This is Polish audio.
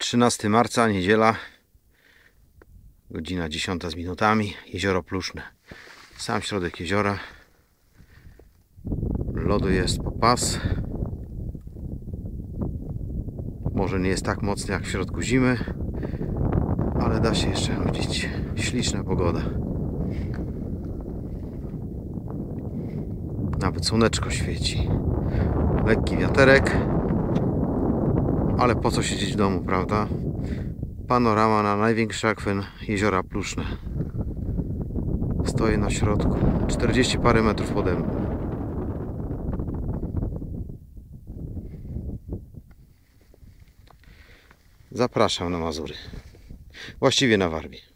13 marca, niedziela, godzina 10 z minutami, jezioro Pluszne. Sam środek jeziora, lodu jest po pas. Może nie jest tak mocny jak w środku zimy, ale da się jeszcze chodzić. Śliczna pogoda. Nawet słoneczko świeci. Lekki wiaterek, ale po co siedzieć w domu, prawda? Panorama na największy akwen jeziora Pluszne. Stoję na środku, 40 parę metrów pode mną. Zapraszam na Mazury. Właściwie na Warmii.